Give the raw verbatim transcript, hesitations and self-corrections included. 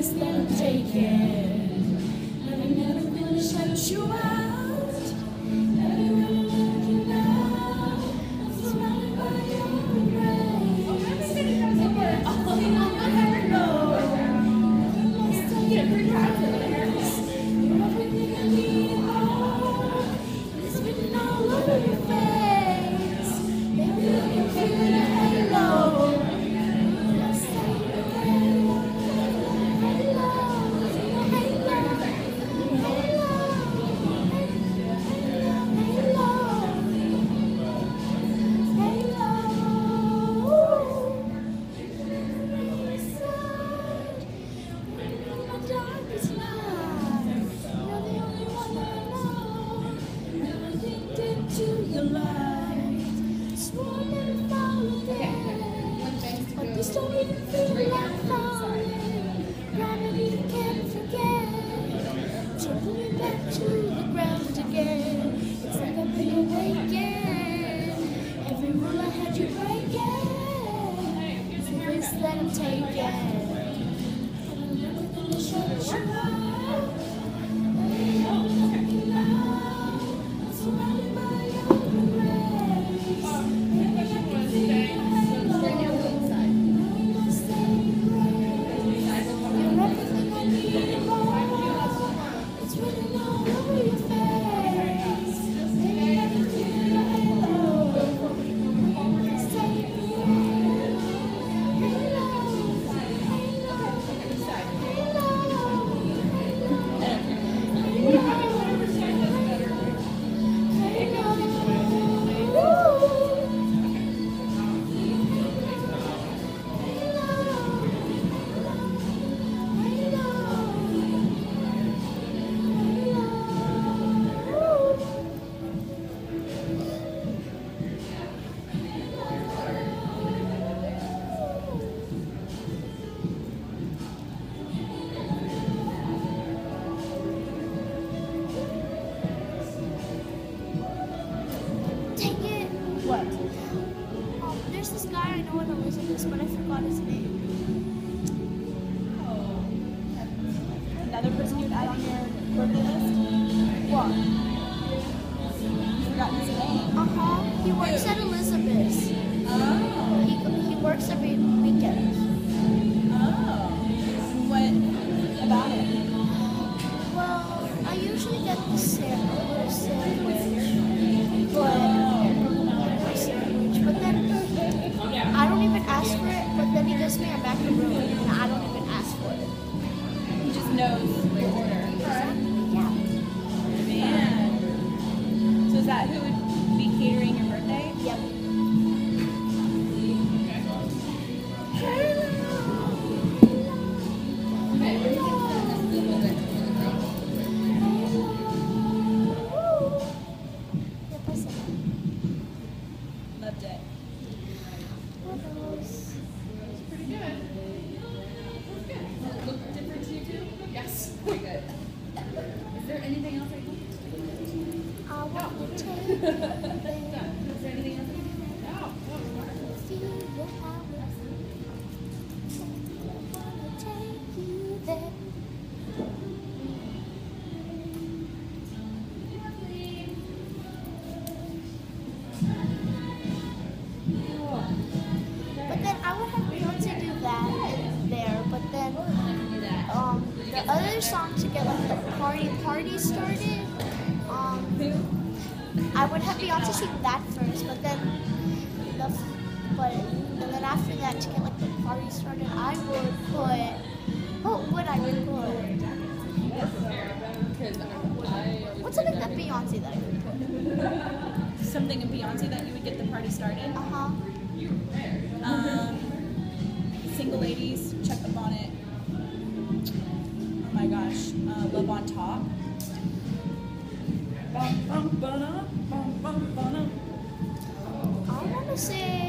risk that I'm taking. And I'm never gonna shut you out. Everywhere I look you now, I'm surrounded by your embrace. Oh, hello. You're everything I need and more. It's written all over your face. Baby, I can feel the halo. Don't even feel like falling. Gravity can't forget to pull me back to the ground again. It's like I've been awakened. Every rule I had you breaking. It's the risk that I'm taking. And I'm never gonna shut you out. I'm now. I'm surrounded by your embrace. Baby, I can feel your halo. What? Um, there's this guy I know in Elizabeth, but I forgot his name. Oh. Another person you'd add on your birthday list? What? You forgot his name? Uh-huh. He works at Elizabeth's. Oh. He, he works every weekend. Oh. What about it? Well, I usually get the sandwich, sandwich, but... But then I don't even ask for it, but then he gives me a back room and I don't even ask for it. He just knows your order. Yeah. Man. So is that who would be catering your birthday? Yep. Loved it. Pretty good. That's good. Does it look different to you too? Yes. Very good. Is there anything else I can I want to take you Is there anything else I can do? No. No. feel your power. I want to take you there. But then I would have Beyonce do that in there, but then um, the other song to get like the party party started, um, I would have Beyonce sing that first, but then the but and then after that to get like the party started, I would put what would I put? What's something that Beyonce that I would put? Something in Beyonce that you would get the party started? Uh huh. Um, Single Ladies, Check Up On It. Oh my gosh, uh, Love on Top. I want to say